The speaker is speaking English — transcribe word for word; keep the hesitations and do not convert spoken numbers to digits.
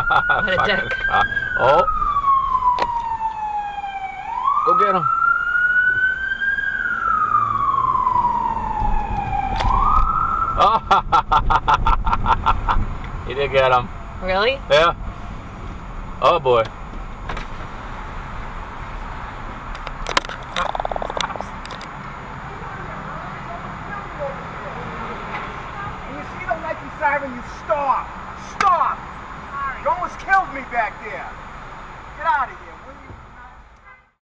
What a dick. Uh, oh. Go get him. Oh. He did get him. Really? Yeah. Oh boy. When you see the Nike siren, you stop. Stop. You almost killed me back there.